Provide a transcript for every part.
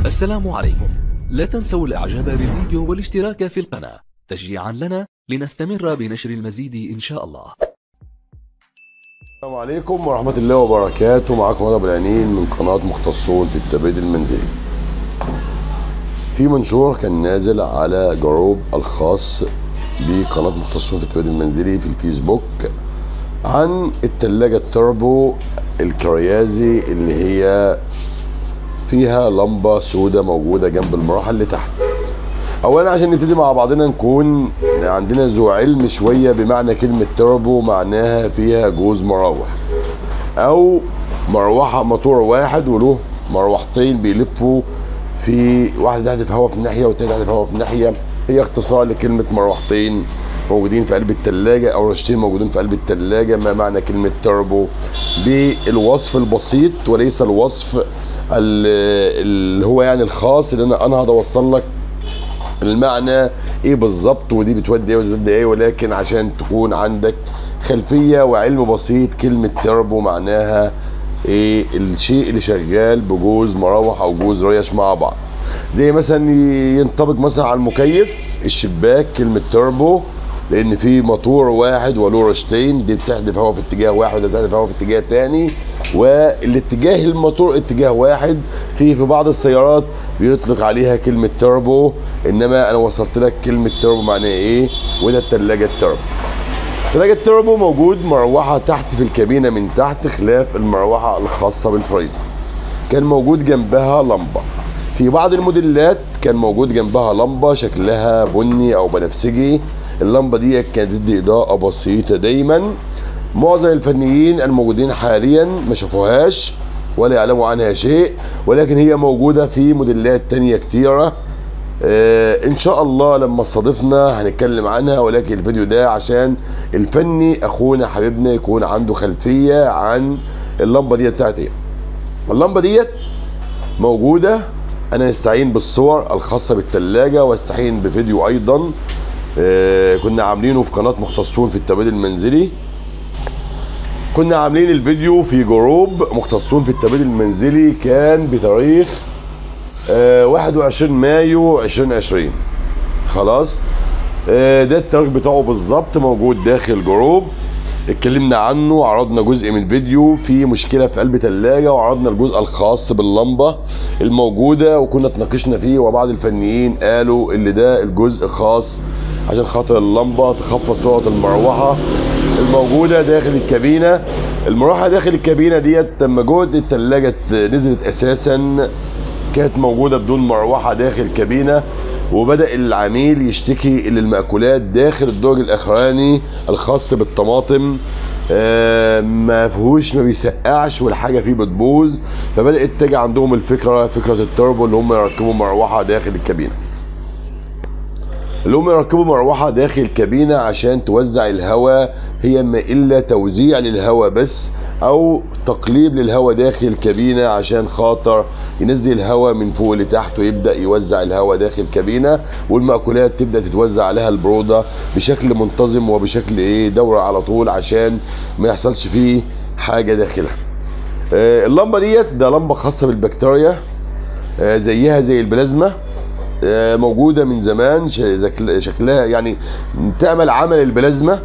السلام عليكم. لا تنسوا الاعجاب بالفيديو والاشتراك في القناة تشجيعا لنا لنستمر بنشر المزيد ان شاء الله. السلام عليكم ورحمة الله وبركاته. معاكم رضا أبو العنين من قناة مختصون في التبريد المنزلي. في منشور كان نازل على جروب الخاص بقناة مختصون في التبريد المنزلي في الفيسبوك عن التلاجة التربو الكريازي اللي هي فيها لمبة سوداء موجودة جنب المروحة اللي تحت. اولا عشان نبتدي مع بعضنا نكون عندنا ذو علم شويه بمعنى كلمه تربو، معناها فيها جوز مراوح او مروحه موتور واحد وله مروحتين بيلفوا، في واحده تحدف هواء في الناحيه والتانيه تحدف هواء في الناحيه. هي اختصار لكلمه مروحتين موجودين في قلب الثلاجه او رشتين موجودين في قلب الثلاجه. ما معنى كلمه تربو بالوصف البسيط وليس الوصف اللي هو يعني الخاص، اللي انا هقدر اوصل لك المعنى ايه بالظبط ودي بتودي ايه ودي بتودي ايه، ولكن عشان تكون عندك خلفيه وعلم بسيط كلمه تربو معناها ايه الشيء اللي شغال بجوز مراوح او جوز ريش مع بعض. زي مثلا ينطبق مثلا على المكيف الشباك كلمه تربو لان في موتور واحد وله رشتين، دي بتحدف هواء في اتجاه واحد وده بتحدف هواء في اتجاه تاني، والاتجاه الموتور اتجاه واحد. في بعض السيارات بيطلق عليها كلمه تربو، انما انا وصلت لك كلمه تربو معناها ايه. وده التلاجه التربو. التلاجه التربو موجود مروحه تحت في الكابينه من تحت، خلاف المروحه الخاصه بالفريزر. كان موجود جنبها لمبه. في بعض الموديلات كان موجود جنبها لمبه شكلها بني او بنفسجي. اللمبه دي كانت تدي اضاءه بسيطه دايما. معظم الفنيين الموجودين حاليا ما شافوهاش ولا يعلموا عنها شيء، ولكن هي موجوده في موديلات تانية كتيره. ان شاء الله لما استضفنا هنتكلم عنها، ولكن الفيديو ده عشان الفني اخونا حبيبنا يكون عنده خلفيه عن اللمبه دي بتاعت ايه. اللمبه ديت موجوده، انا استعين بالصور الخاصه بالثلاجه واستعين بفيديو ايضا كنا عاملينه في قناه مختصون في التبريد المنزلي. كنا عاملين الفيديو في جروب مختصون في التبريد المنزلي، كان بتاريخ 21 مايو 2020. خلاص ده التاريخ بتاعه بالظبط، موجود داخل جروب. اتكلمنا عنه، عرضنا جزء من الفيديو في مشكله في قلب ثلاجه، وعرضنا الجزء الخاص باللمبه الموجوده وكنا اتناقشنا فيه، وبعض الفنيين قالوا ان ده الجزء خاص عشان خاطر اللمبه تخفض سرعه المروحه الموجوده داخل الكابينه. المروحه داخل الكابينه ديت لما جود الثلاجه نزلت اساسا كانت موجوده بدون مروحه داخل الكابينه، وبدأ العميل يشتكي ان المأكولات داخل الدرج الاخراني الخاص بالطماطم ما بيسقعش والحاجه فيه بتبوظ. فبدأت تجي عندهم فكره التربو اللي هم يركبوا مروحه داخل الكابينه. اللي هم يركبوا مروحه داخل الكابينه عشان توزع الهواء، هي ما الا توزيع للهواء بس او تقليب للهواء داخل الكابينه عشان خاطر ينزل الهواء من فوق لتحت ويبدا يوزع الهواء داخل الكابينه، والمأكولات تبدا تتوزع عليها البروده بشكل منتظم وبشكل دوره على طول عشان ما يحصلش فيه حاجه داخلها. اللمبه ديت ده لمبه خاصه بالبكتيريا زيها زي البلازما، موجوده من زمان، شكلها يعني تعمل عمل البلازما.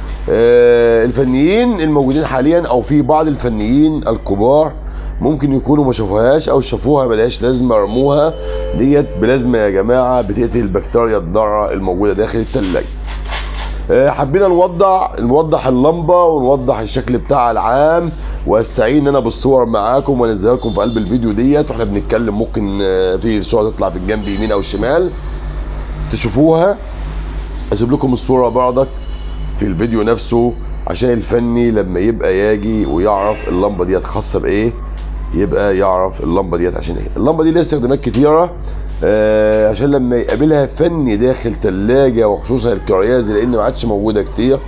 الفنيين الموجودين حاليا او في بعض الفنيين الكبار ممكن يكونوا ما شافوهاش او شافوها ملهاش لازمه رموها. ديت بلازما يا جماعه بتقتل البكتيريا الضاره الموجوده داخل الثلاجه. حبينا نوضح اللمبه ونوضح الشكل بتاعها العام، واستعين انا بالصور معاكم وانزلها لكم في قلب الفيديو ديت واحنا بنتكلم. ممكن في صوره تطلع في الجنب يمين او شمال تشوفوها. اسيب لكم الصوره برضك في الفيديو نفسه عشان الفني لما يبقى يجي ويعرف اللمبه ديت خاصه بايه يبقى يعرف اللمبه ديت عشان ايه. اللمبه دي ليها استخدامات كتيره عشان لما يقابلها فني داخل ثلاجه، وخصوصا الكريازي لان ما عادش موجوده كتير.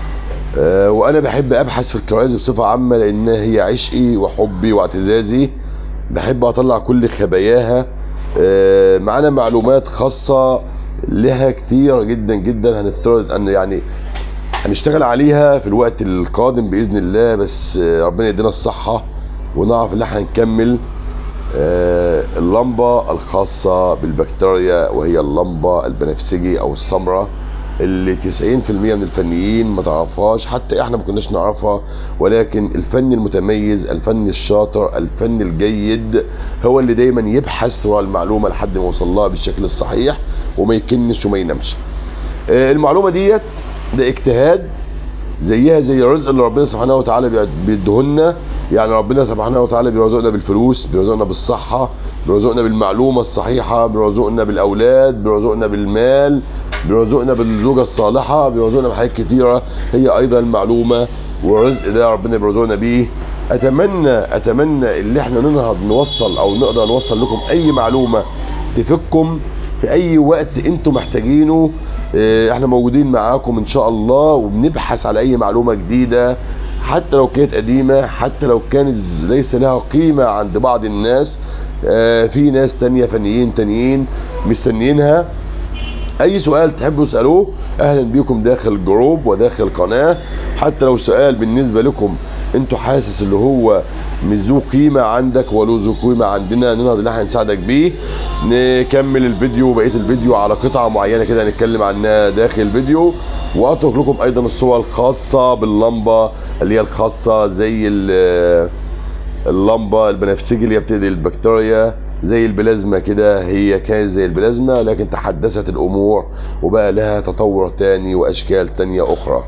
وانا بحب ابحث في الكريازي بصفه عامه لان هي عشقي وحبي واعتزازي، بحب اطلع كل خباياها. معانا معلومات خاصه لها كتير جدا جدا، هنفترض ان يعني هنشتغل عليها في الوقت القادم باذن الله، بس ربنا يدينا الصحه ونعرف ان احنا نكمل اللمبة الخاصة بالبكتيريا، وهي اللمبة البنفسجي او السمراء، اللي 90% من الفنيين ما تعرفهاش، حتى احنا ما كناش نعرفها. ولكن الفن المتميز، الفن الشاطر، الفن الجيد هو اللي دايما يبحث ورا المعلومة لحد ما يوصل لها بالشكل الصحيح وما يكنش وما ينامش. المعلومة ديت ده اجتهاد، زيها زي الرزق اللي ربنا سبحانه وتعالى بيديهولنا. يعني ربنا سبحانه وتعالى بيرزقنا بالفلوس، بيرزقنا بالصحة، بيرزقنا بالمعلومة الصحيحة، بيرزقنا بالأولاد، بيرزقنا بالمال، بيرزقنا بالزوجة الصالحة، بيرزقنا بحاجات كتيرة هي أيضا المعلومة والرزق ده ربنا بيرزقنا بيه. أتمنى اللي احنا ننهض نوصل أو نقدر نوصل لكم أي معلومة تفيدكم في أي وقت أنتم محتاجينه. احنا موجودين معاكم إن شاء الله، وبنبحث على أي معلومة جديدة، حتى لو كانت قديمة، حتى لو كانت ليس لها قيمة عند بعض الناس. في ناس تانية، فنيين تانيين مستنيينها. اي سؤال تحبوا تسألوه اهلا بيكم داخل الجروب وداخل القناة. حتى لو سؤال بالنسبة لكم انتوا حاسس اللي هو مش ذو قيمة عندك ولا ذو قيمة عندنا، ننهض ان احنا نساعدك بيه. نكمل الفيديو، بقية الفيديو على قطعة معينة كده هنتكلم عنها داخل الفيديو. واترك لكم ايضا الصور الخاصة باللمبة اللي هي الخاصة زي اللمبة البنفسجي اللي هي بتقتل البكتيريا، زي البلازما كده. هي كانت زي البلازما لكن تحدثت الامور وبقى لها تطور تاني واشكال تانية اخرى.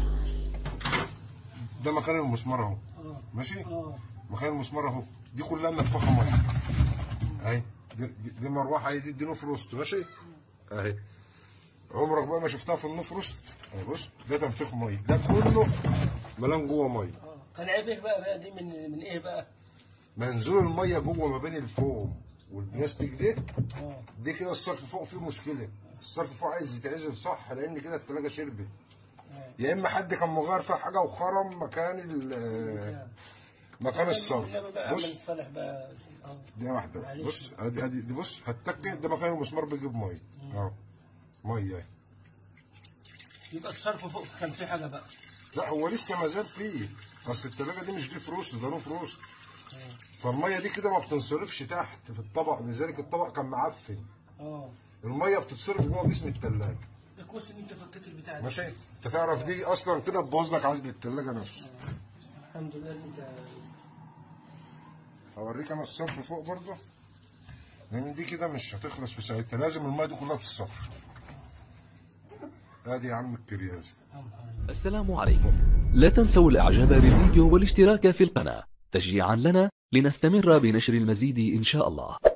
ده مكان المسمار اهو، ماشي؟ مكان المسمار اهو، دي كلها منفخه ميه اهي. دي مروحه اهي، دي نوف روست، ماشي؟ اهي عمرك بقى ما شفتها في النوف روست اهي. بص ده تنفيخ ميه، ده كله ملان جوه ميه. كان عيب ايه بقى دي من ايه بقى؟ منزول الميه جوه ما بين الفوم والبلاستيك ده. دي كده الصرف فوق فيه مشكله، الصرف فوق عايز يتعزل صح، لان كده التلاجه شربت. يا اما حد كان مغير فيها حاجه وخرم مكان الصرف. بص دي واحده، بص ادي دي، بص هتتكي، ده مكان المسمار بيجيب ميه اهو، ميه اهي. يبقى الصرف فوق كان فيه حاجه بقى؟ لا هو لسه ما زال فيه، بس التلاجه دي مش دي فروست، ده نوف روست. فالميه دي كده ما بتنصرفش تحت في الطبق، لذلك الطبق كان معفن. الميه بتتصرف جوه جسم التلاجه. ده كويس ان انت فكيت البتاع ده، ماشي؟ انت تعرف دي اصلا كده تبوظ لك عزل التلاجه نفسه. الحمد لله انت. هوريك انا الصرف فوق برضه، لان دي كده مش هتخلص في ساعتها، لازم الميه دي كلها تتصفى. ادي يا عم الكرياز. السلام عليكم. لا تنسوا الاعجاب بالفيديو والاشتراك في القناة تشجيعا لنا لنستمر بنشر المزيد ان شاء الله.